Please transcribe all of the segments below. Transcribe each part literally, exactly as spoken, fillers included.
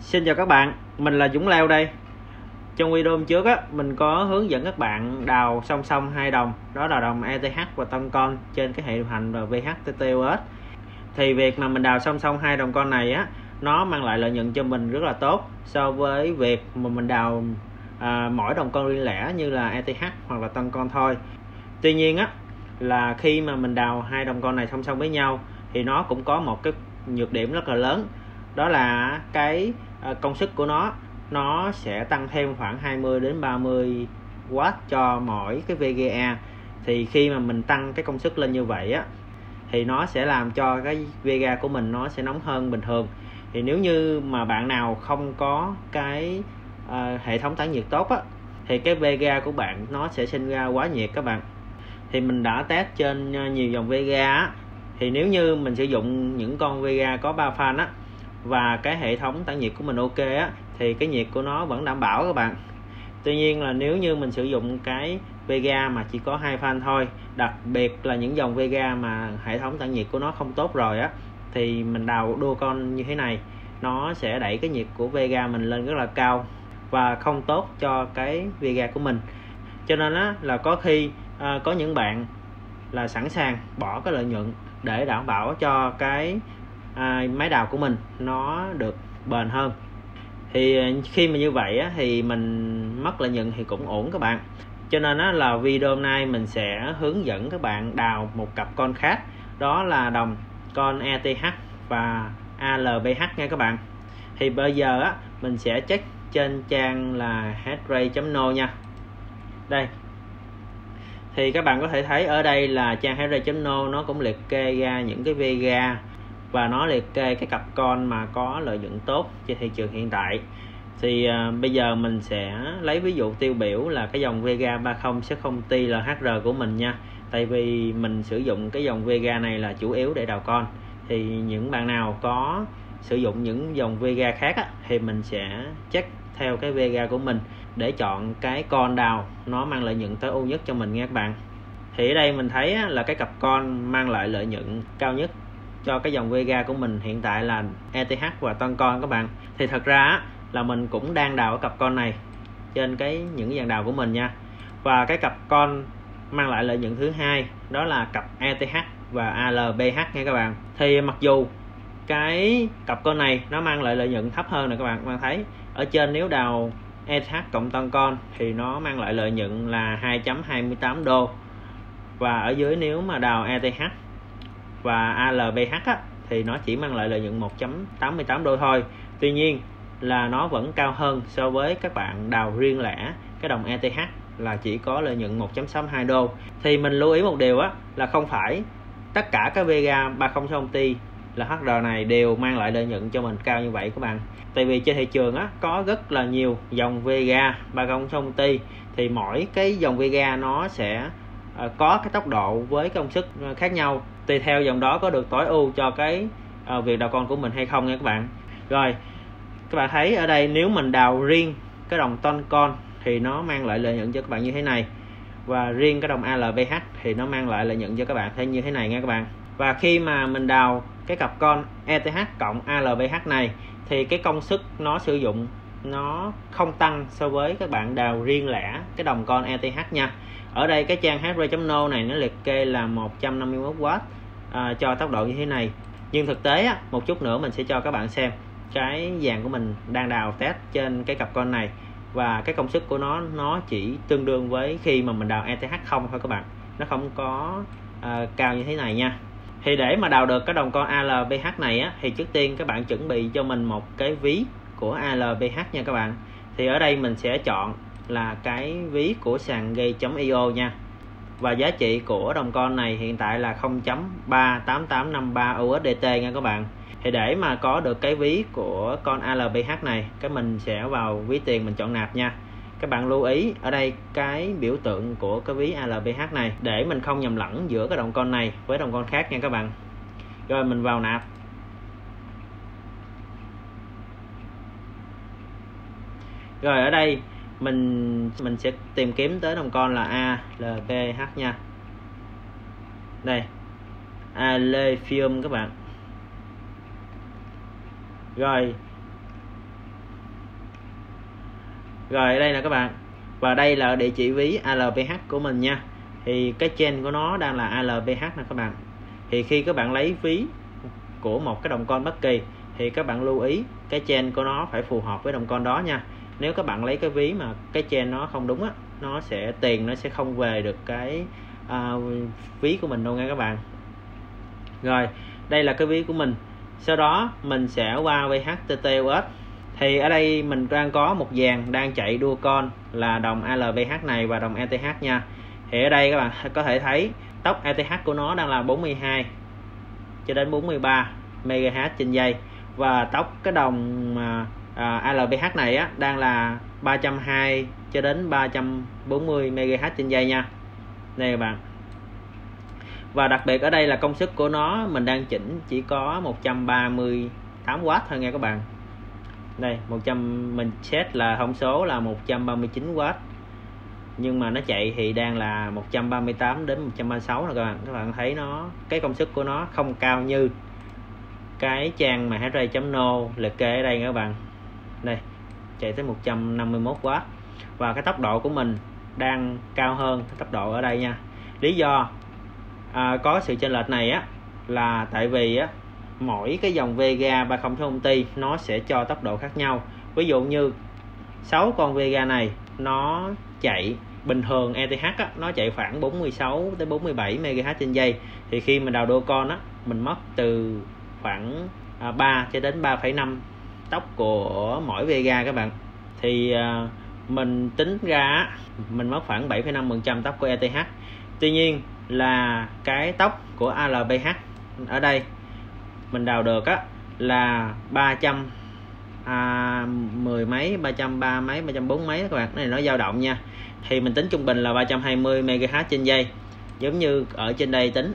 Xin chào các bạn, mình là Dũng Leo đây. Trong video hôm trước á, mình có hướng dẫn các bạn đào song song hai đồng, đó là đồng e tê hát và tân con trên cái hệ điều hành và vê hát tê tê o ét. Thì việc mà mình đào song song hai đồng con này á, nó mang lại lợi nhuận cho mình rất là tốt so với việc mà mình đào à, mỗi đồng con riêng lẻ như là e tê hát hoặc là tân con thôi. Tuy nhiên á, là khi mà mình đào hai đồng con này song song với nhau thì nó cũng có một cái nhược điểm rất là lớn, đó là cái công suất của nó nó sẽ tăng thêm khoảng hai mươi đến ba mươi oát cho mỗi cái vê giê a. Thì khi mà mình tăng cái công suất lên như vậy á, thì nó sẽ làm cho cái vê giê a của mình nó sẽ nóng hơn bình thường. Thì nếu như mà bạn nào không có cái uh, hệ thống tản nhiệt tốt á, thì cái vê giê a của bạn nó sẽ sinh ra quá nhiệt các bạn. Thì mình đã test trên nhiều dòng vê giê a á, thì nếu như mình sử dụng những con vê giê a có ba fan á, và cái hệ thống tản nhiệt của mình ok á, thì cái nhiệt của nó vẫn đảm bảo các bạn. Tuy nhiên là nếu như mình sử dụng cái vê giê a mà chỉ có hai fan thôi, đặc biệt là những dòng vê giê a mà hệ thống tản nhiệt của nó không tốt rồi á, thì mình đào đua con như thế này nó sẽ đẩy cái nhiệt của vê giê a mình lên rất là cao và không tốt cho cái vê giê a của mình. Cho nên á, là có khi à, có những bạn là sẵn sàng bỏ cái lợi nhuận để đảm bảo cho cái à, máy đào của mình nó được bền hơn. Thì khi mà như vậy á, thì mình mất lợi nhuận thì cũng ổn các bạn. Cho nên á, là video hôm nay mình sẽ hướng dẫn các bạn đào một cặp con khác, đó là đồng con e tê hát và a lờ bê hát nha các bạn. Thì bây giờ á, mình sẽ check trên trang là headrate chấm no nha. Đây, thì các bạn có thể thấy ở đây là trang headrate chấm no nó cũng liệt kê ra những cái vê giê a và nó liệt kê cái cặp con mà có lợi nhuận tốt trên thị trường hiện tại. Thì à, bây giờ mình sẽ lấy ví dụ tiêu biểu là cái dòng vê giê a ba không sáu không T L H R của mình nha. Tại vì mình sử dụng cái dòng vê giê a này là chủ yếu để đào con. Thì những bạn nào có sử dụng những dòng vê giê a khác á, thì mình sẽ check theo cái vê giê a của mình để chọn cái con đào nó mang lợi nhuận tối ưu nhất cho mình nha các bạn. Thì ở đây mình thấy á, là cái cặp con mang lại lợi nhuận cao nhất cho cái dòng vê giê a của mình hiện tại là e tê hát và tân con các bạn. Thì thật ra á, là mình cũng đang đào cái cặp con này trên cái những dàn đào của mình nha. Và cái cặp con mang lại lợi nhuận thứ hai đó là cặp e tê hát và a lờ bê hát nha các bạn. Thì mặc dù cái cặp con này nó mang lại lợi nhuận thấp hơn nè các bạn, các bạn thấy ở trên nếu đào e tê hát cộng tân con thì nó mang lại lợi nhuận là hai chấm hai mươi tám đô, và ở dưới nếu mà đào e tê hát và a lờ bê hát á, thì nó chỉ mang lại lợi nhuận một chấm tám mươi tám đô thôi. Tuy nhiên là nó vẫn cao hơn so với các bạn đào riêng lẻ cái đồng e tê hát là chỉ có lợi nhuận một chấm sáu mươi hai đô. Thì mình lưu ý một điều á, là không phải tất cả các vê giê a ba không sáu không T là hát rờ này đều mang lại lợi nhuận cho mình cao như vậy các bạn. Tại vì trên thị trường á, có rất là nhiều dòng vê giê a ba không sáu không T, thì mỗi cái dòng vê giê a nó sẽ uh, có cái tốc độ với công suất khác nhau, tùy theo dòng đó có được tối ưu cho cái uh, việc đào con của mình hay không nha các bạn. Rồi các bạn thấy ở đây nếu mình đào riêng cái đồng tân con thì nó mang lại lợi nhuận cho các bạn như thế này, và riêng cái đồng a lờ bê hát thì nó mang lại lợi nhuận cho các bạn thêm như thế này nha các bạn. Và khi mà mình đào cái cặp con e tê hát cộng a lờ bê hát này thì cái công suất nó sử dụng nó không tăng so với các bạn đào riêng lẻ cái đồng con e tê hát nha. Ở đây cái trang headrate chấm no này nó liệt kê là một trăm năm mươi mốt oát à, cho tốc độ như thế này. Nhưng thực tế á, một chút nữa mình sẽ cho các bạn xem cái dàn của mình đang đào test trên cái cặp con này, và cái công suất của nó nó chỉ tương đương với khi mà mình đào e tê hát không thôi các bạn, nó không có uh, cao như thế này nha. Thì để mà đào được cái đồng con a lờ bê hát này á, thì trước tiên các bạn chuẩn bị cho mình một cái ví của a lờ bê hát nha các bạn. Thì ở đây mình sẽ chọn là cái ví của sàn gate chấm i o nha. Và giá trị của đồng con này hiện tại là không chấm ba tám tám năm ba u ét đê tê nha các bạn. Thì để mà có được cái ví của con a lờ bê hát này, cái mình sẽ vào ví tiền mình chọn nạp nha. Các bạn lưu ý ở đây cái biểu tượng của cái ví a lờ bê hát này để mình không nhầm lẫn giữa cái đồng con này với đồng con khác nha các bạn. Rồi mình vào nạp. Rồi ở đây mình mình sẽ tìm kiếm tới đồng con là a lờ bê hát nha. Đây, Alephium các bạn. Rồi Rồi đây nè các bạn, và đây là địa chỉ ví a lờ pê hát của mình nha. Thì cái chain của nó đang là a lờ pê hát nè các bạn. Thì khi các bạn lấy ví của một cái đồng coin bất kỳ thì các bạn lưu ý cái chain của nó phải phù hợp với đồng coin đó nha. Nếu các bạn lấy cái ví mà cái chain nó không đúng á, nó sẽ tiền nó sẽ không về được cái uh, ví của mình đâu nha các bạn. Rồi đây là cái ví của mình. Sau đó mình sẽ qua vê hát tê tê u ét. Thì ở đây mình đang có một dàn đang chạy đua con là đồng a lờ pê hát này và đồng e tê hát nha. Thì ở đây các bạn có thể thấy tốc e tê hát của nó đang là bốn mươi hai cho đến bốn mươi ba mê ga héc trên giây, và tốc cái đồng à, a lờ pê hát này á đang là ba trăm hai mươi cho đến ba trăm bốn mươi mê ga héc trên giây nha. Đây các bạn. Và đặc biệt ở đây là công suất của nó mình đang chỉnh chỉ có một trăm ba mươi tám oát thôi nha các bạn. Đây, một trăm mình set là thông số là một trăm ba mươi chín oát. Nhưng mà nó chạy thì đang là một trăm ba mươi tám đến một trăm ba mươi sáu rồi các bạn. Các bạn thấy nó cái công suất của nó không cao như cái trang mà hash rate chấm no liệt kê ở đây nha các bạn. Đây, chạy tới một trăm năm mươi mốt oát. Và cái tốc độ của mình đang cao hơn cái tốc độ ở đây nha. Lý do à, có sự chênh lệch này á là tại vì á mỗi cái dòng Vega ba không sáu không Ti nó sẽ cho tốc độ khác nhau. Ví dụ như sáu con Vega này nó chạy bình thường e tê hát á, nó chạy khoảng bốn mươi sáu tới bốn mươi bảy mê ga héc trên giây. Thì khi mình đào đô con á, mình mất từ khoảng à, ba cho đến ba phẩy năm tốc của mỗi Vega các bạn. Thì à, mình tính ra mình mất khoảng bảy phẩy năm phần trăm tốc của e tê hát. Tuy nhiên là cái tốc của a lờ pê hát ở đây mình đào được á là ba trăm à, mười mấy, ba trăm ba mấy, ba trăm bốn mấy các bạn. Cái này nó dao động nha. Thì mình tính trung bình là ba trăm hai mươi mê ga héc trên giây, giống như ở trên đây tính.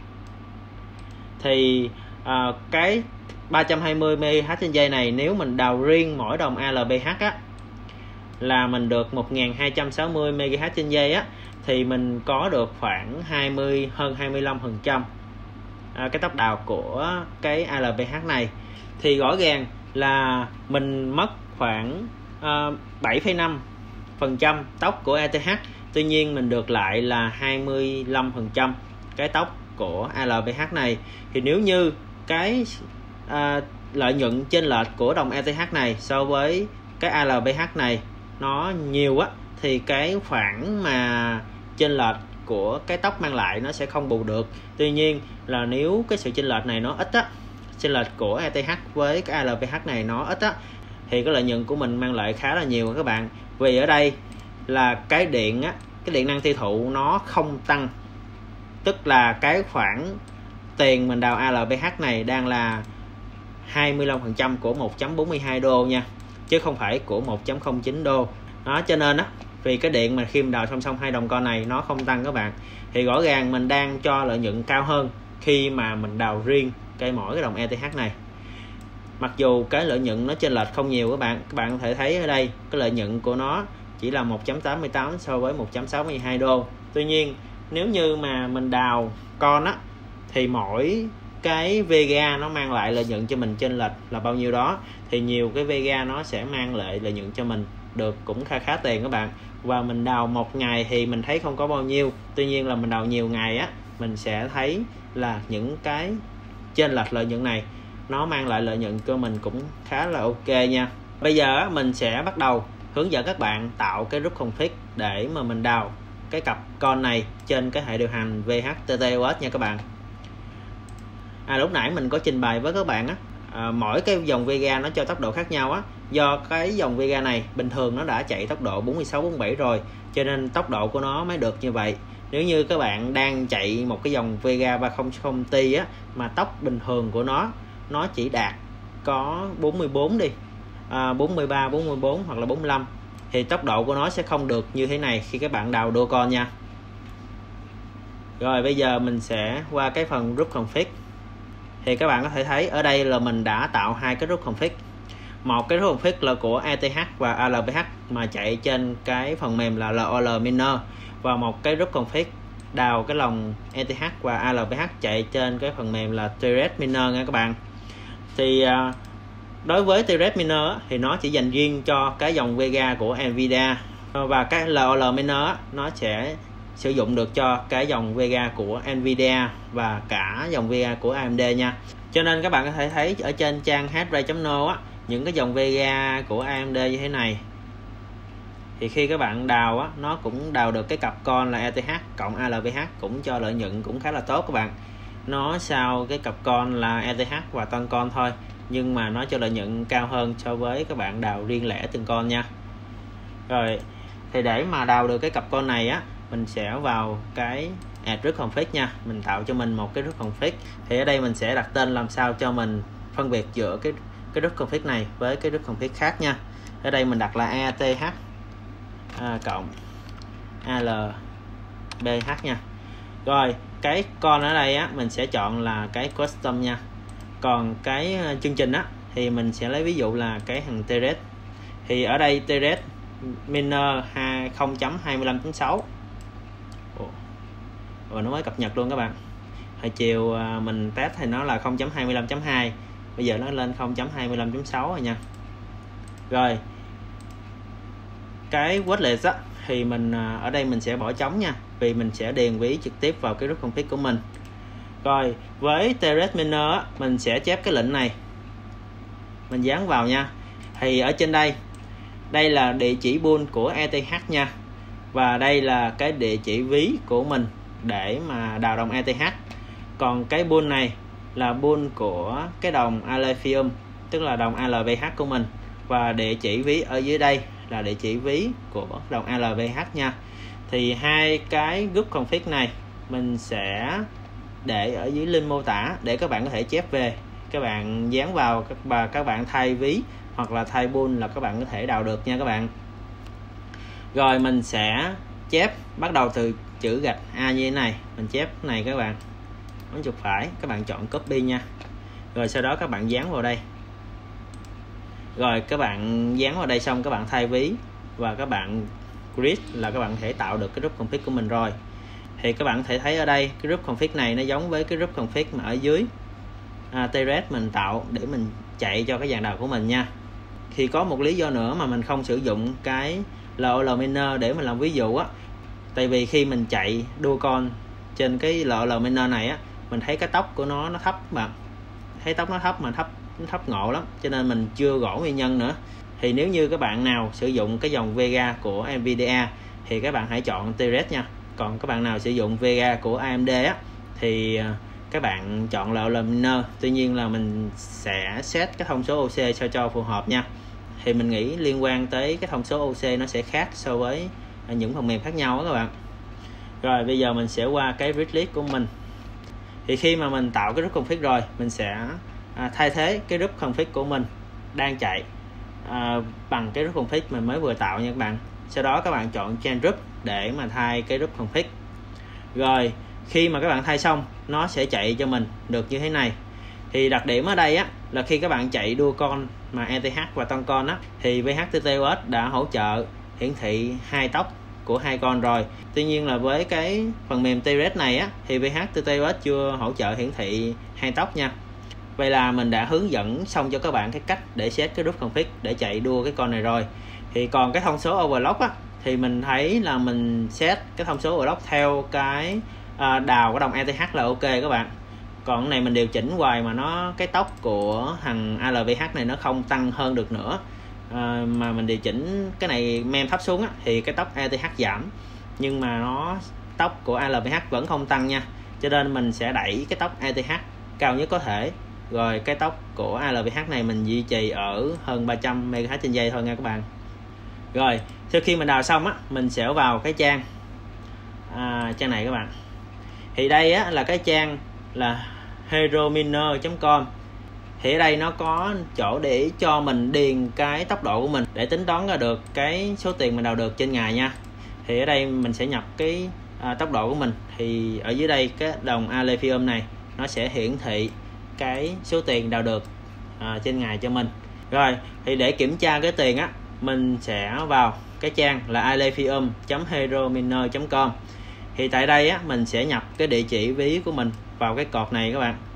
Thì à, cái ba trăm hai mươi mê ga héc trên giây này nếu mình đào riêng mỗi đồng a lờ pê hát á là mình được một nghìn hai trăm sáu mươi mê ga héc trên giây á, thì mình có được khoảng hai mươi hơn hai mươi lăm phần trăm à, cái tốc đào của cái a lờ pê hát này. Thì rõ ràng là mình mất khoảng uh, bảy phẩy năm phần trăm tốc của e tê hát, tuy nhiên mình được lại là hai mươi lăm phần trăm cái tốc của a lờ pê hát này. Thì nếu như cái uh, lợi nhuận chênh lệch của đồng e tê hát này so với cái a lờ pê hát này nó nhiều á, thì cái khoản mà chênh lệch của cái tốc mang lại nó sẽ không bù được. Tuy nhiên là nếu cái sự chênh lệch này nó ít á, chênh lệch của e tê hát với cái a lờ pê hát này nó ít á, thì cái lợi nhuận của mình mang lại khá là nhiều các bạn. Vì ở đây là cái điện á, cái điện năng tiêu thụ nó không tăng, tức là cái khoản tiền mình đào a lờ pê hát này đang là hai mươi lăm phần trăm của một phẩy bốn mươi hai đô nha, chứ không phải của một phẩy không chín đô. Đó, cho nên á, vì cái điện mà khi mình đào song song hai đồng coin này nó không tăng các bạn, thì rõ ràng mình đang cho lợi nhuận cao hơn khi mà mình đào riêng cái mỗi cái đồng e tê hát này. Mặc dù cái lợi nhuận nó chênh lệch không nhiều các bạn, các bạn có thể thấy ở đây cái lợi nhuận của nó chỉ là một phẩy tám mươi tám so với một phẩy sáu mươi hai đô. Tuy nhiên nếu như mà mình đào con á, thì mỗi cái Vega nó mang lại lợi nhuận cho mình chênh lệch là bao nhiêu đó, thì nhiều cái Vega nó sẽ mang lại lợi nhuận cho mình được cũng khá khá tiền các bạn. Và mình đào một ngày thì mình thấy không có bao nhiêu, tuy nhiên là mình đào nhiều ngày á, mình sẽ thấy là những cái chênh lệch lợi nhuận này nó mang lại lợi nhuận cho mình cũng khá là ok nha. Bây giờ mình sẽ bắt đầu hướng dẫn các bạn tạo cái group config để mà mình đào cái cặp con này trên cái hệ điều hành vê hát tê tê u ét nha các bạn. À, lúc nãy mình có trình bày với các bạn á, à, mỗi cái dòng Vega nó cho tốc độ khác nhau á. Do cái dòng Vega này bình thường nó đã chạy tốc độ bốn mươi sáu bốn mươi bảy rồi, cho nên tốc độ của nó mới được như vậy. Nếu như các bạn đang chạy một cái dòng Vega ba không không Ti á, mà tốc bình thường của nó nó chỉ đạt có bốn mươi bốn đi, à, bốn mươi ba, bốn mươi bốn hoặc là bốn mươi lăm, thì tốc độ của nó sẽ không được như thế này khi các bạn đào đô con nha. Rồi bây giờ mình sẽ qua cái phần group config. Thì các bạn có thể thấy ở đây là mình đã tạo hai cái group config. Một cái group config là của e tê hát và a lờ pê hát mà chạy trên cái phần mềm là lờ o lờ Miner, và một cái group config đào cái lòng e tê hát và a lờ pê hát chạy trên cái phần mềm là Thread Miner nha các bạn. Thì uh, đối với T-Red Miner thì nó chỉ dành riêng cho cái dòng Vega của Nvidia, và cái L O L Miner nó sẽ sử dụng được cho cái dòng Vega của Nvidia và cả dòng Vega của A M D nha. Cho nên các bạn có thể thấy ở trên trang hashray chấm no á, những cái dòng Vega của A M D như thế này thì khi các bạn đào á, nó cũng đào được cái cặp con là E T H cộng A L V H, cũng cho lợi nhuận cũng khá là tốt các bạn. Nó sau cái cặp con là E T H và tân con thôi, nhưng mà nó cho lợi nhuận cao hơn so với các bạn đào riêng lẻ từng con nha. Rồi thì để mà đào được cái cặp con này á, mình sẽ vào cái add root config nha, mình tạo cho mình một cái root config. Thì ở đây mình sẽ đặt tên làm sao cho mình phân biệt giữa cái cái root config này với cái root config khác nha. Ở đây mình đặt là E T H à, cộng A L B H nha. Rồi cái con ở đây á, mình sẽ chọn là cái custom nha. Còn cái chương trình á thì mình sẽ lấy ví dụ là cái thằng T-Red. Thì ở đây T-Red Miner không chấm hai mươi lăm chấm sáu. Rồi nó mới cập nhật luôn các bạn. Hồi chiều mình test thì nó là không chấm hai mươi lăm chấm hai, bây giờ nó lên không chấm hai mươi lăm chấm sáu rồi nha. Rồi cái wordless á thì mình ở đây mình sẽ bỏ trống nha, vì mình sẽ điền ví trực tiếp vào cái root config của mình. Rồi với T-Red Miner á, mình sẽ chép cái lệnh này, mình dán vào nha. Thì ở trên đây, đây là địa chỉ pool của E T H nha, và đây là cái địa chỉ ví của mình để mà đào đồng E T H. Còn cái pool này là pool của cái đồng Alephium, tức là đồng A L V H của mình, và địa chỉ ví ở dưới đây là địa chỉ ví của đồng A L V H nha. Thì hai cái group config này mình sẽ để ở dưới link mô tả để các bạn có thể chép về, các bạn dán vào và các bạn thay ví hoặc là thay pool là các bạn có thể đào được nha các bạn. Rồi mình sẽ chép bắt đầu từ chữ gạch A như thế này, mình chép này các bạn, ấn chuột phải, các bạn chọn copy nha. Rồi sau đó các bạn dán vào đây. Rồi các bạn dán vào đây xong các bạn thay ví và các bạn create là các bạn thể tạo được cái group config của mình rồi. Thì các bạn có thể thấy ở đây cái group config này nó giống với cái group config mà ở dưới à, T-Red mình tạo để mình chạy cho cái dàn đào của mình nha. Thì có một lý do nữa mà mình không sử dụng cái L O L Miner để mình làm ví dụ á, tại vì khi mình chạy đua con trên cái L O L Miner này á, mình thấy cái tốc của nó nó thấp bạn, thấy tốc nó thấp mà thấp thấp ngộ lắm, cho nên mình chưa gõ nguyên nhân nữa. Thì nếu như các bạn nào sử dụng cái dòng Vega của Nvidia thì các bạn hãy chọn T-Red nha. Còn các bạn nào sử dụng Vega của A M D á thì các bạn chọn L O L Miner. Tuy nhiên là mình sẽ set cái thông số O C sao cho phù hợp nha. Thì mình nghĩ liên quan tới cái thông số O C nó sẽ khác so với những phần mềm khác nhau đó các bạn. Rồi bây giờ mình sẽ qua cái read list của mình. Thì khi mà mình tạo cái group config rồi, mình sẽ à, thay thế cái group config của mình đang chạy à, bằng cái group config mình mới vừa tạo nha các bạn. Sau đó các bạn chọn change group để mà thay cái group config. Rồi khi mà các bạn thay xong, nó sẽ chạy cho mình được như thế này. Thì đặc điểm ở đây á là khi các bạn chạy đua con mà E T H và tân con á, thì V H T T O S đã hỗ trợ hiển thị hai tốc của hai con rồi. Tuy nhiên là với cái phần mềm T-Red này á thì V H T T O S chưa hỗ trợ hiển thị hai tốc nha. Vậy là mình đã hướng dẫn xong cho các bạn cái cách để set cái group config để chạy đua cái con này rồi. Thì còn cái thông số overclock á thì mình thấy là mình set cái thông số overclock theo cái à, đào của đồng E T H là ok các bạn. Còn cái này mình điều chỉnh hoài mà nó cái tốc của thằng A L V H này nó không tăng hơn được nữa. À, mà mình điều chỉnh cái này mem thấp xuống á, thì cái tốc E T H giảm, nhưng mà nó tốc của A L V H vẫn không tăng nha. Cho nên mình sẽ đẩy cái tốc E T H cao nhất có thể. Rồi cái tốc của A L V H này mình duy trì ở hơn ba trăm mê ga héc trên giây thôi nha các bạn. Rồi sau khi mình đào xong á, mình sẽ vào cái trang à, trang này các bạn. Thì đây á là cái trang là herominer chấm com. Thì ở đây nó có chỗ để cho mình điền cái tốc độ của mình để tính toán ra được cái số tiền mình đào được trên ngày nha. Thì ở đây mình sẽ nhập cái à, tốc độ của mình. Thì ở dưới đây cái đồng Alephium này nó sẽ hiển thị cái số tiền đào được à, trên ngày cho mình. Rồi thì để kiểm tra cái tiền á, mình sẽ vào cái trang là alephium chấm herominer chấm com. Thì tại đây á mình sẽ nhập cái địa chỉ ví của mình vào cái cột này các bạn.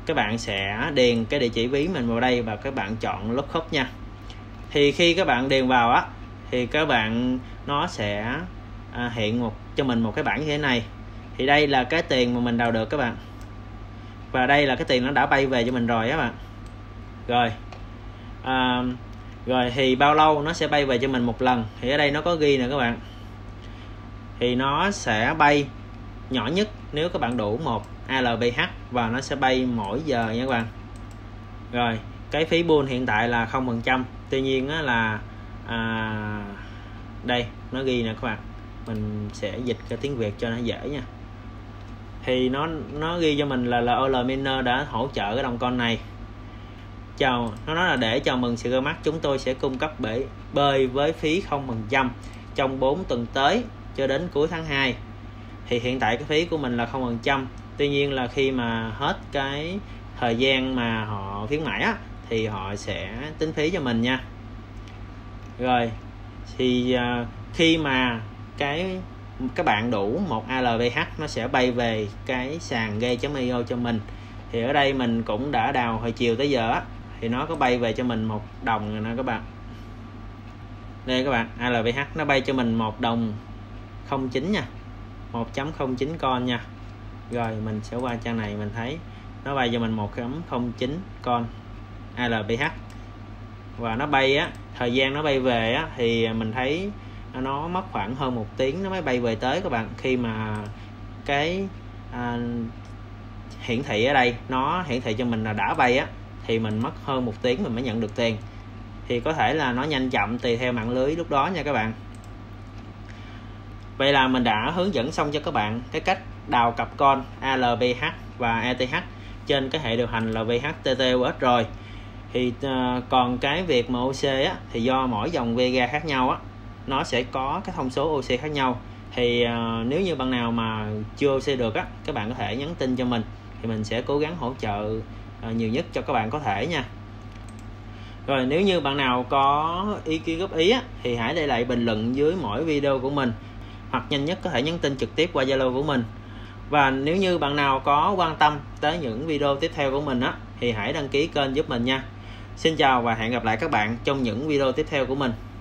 các bạn sẽ điền cái địa chỉ ví mình vào đây và các bạn chọn lookup nha. Thì khi các bạn điền vào á thì các bạn nó sẽ à, hiện một cho mình một cái bảng như thế này. Thì đây là cái tiền mà mình đào được các bạn, và đây là cái tiền nó đã bay về cho mình rồi các bạn. Rồi à, rồi thì bao lâu nó sẽ bay về cho mình một lần, thì ở đây nó có ghi nè các bạn. Thì nó sẽ bay nhỏ nhất nếu các bạn đủ một a lờ vê hát, và nó sẽ bay mỗi giờ nha các bạn. Rồi cái phí pool hiện tại là không phần trăm. Tuy nhiên á, là à, đây nó ghi nè các bạn, mình sẽ dịch cái tiếng Việt cho nó dễ nha. Thì nó nó ghi cho mình là lờ o lờ Miner đã hỗ trợ cái đồng coin này. Chào, nó nói là để chào mừng sự ra mắt, chúng tôi sẽ cung cấp bể bơi với phí không phần trăm trong bốn tuần tới cho đến cuối tháng hai. Thì hiện tại cái phí của mình là không phần trăm. Tuy nhiên là khi mà hết cái thời gian mà họ khuyến mãi á, thì họ sẽ tính phí cho mình nha. Rồi thì uh, khi mà cái các bạn đủ một a lờ vê hát nó sẽ bay về cái sàn ghê chấm i o cho mình. Thì ở đây mình cũng đã đào hồi chiều tới giờ á, thì nó có bay về cho mình một đồng rồi nè các bạn. Đây các bạn, a lờ vê hát nó bay cho mình một đồng không chín nha, một chấm không chín con nha. Rồi mình sẽ qua trang này, mình thấy nó bay cho mình một chấm không chín con a lờ vê hát, và nó bay á, thời gian nó bay về á thì mình thấy nó mất khoảng hơn một tiếng nó mới bay về tới các bạn. Khi mà cái à, hiển thị ở đây nó hiển thị cho mình là đã bay á, thì mình mất hơn một tiếng mình mới nhận được tiền. Thì có thể là nó nhanh chậm tùy theo mạng lưới lúc đó nha các bạn. Vậy là mình đã hướng dẫn xong cho các bạn cái cách đào cặp coin a lờ vê hát và e tê hát trên cái hệ điều hành là vê hát tê tê u ét rồi. Thì uh, còn cái việc mà o xê á, thì do mỗi dòng Vega khác nhau á, nó sẽ có cái thông số o xê khác nhau. Thì uh, nếu như bạn nào mà chưa o xê được á, các bạn có thể nhắn tin cho mình, thì mình sẽ cố gắng hỗ trợ uh, nhiều nhất cho các bạn có thể nha. Rồi nếu như bạn nào có ý kiến góp ý á, thì hãy để lại bình luận dưới mỗi video của mình, hoặc nhanh nhất có thể nhắn tin trực tiếp qua Zalo của mình. Và nếu như bạn nào có quan tâm tới những video tiếp theo của mình á, thì hãy đăng ký kênh giúp mình nha. Xin chào và hẹn gặp lại các bạn trong những video tiếp theo của mình.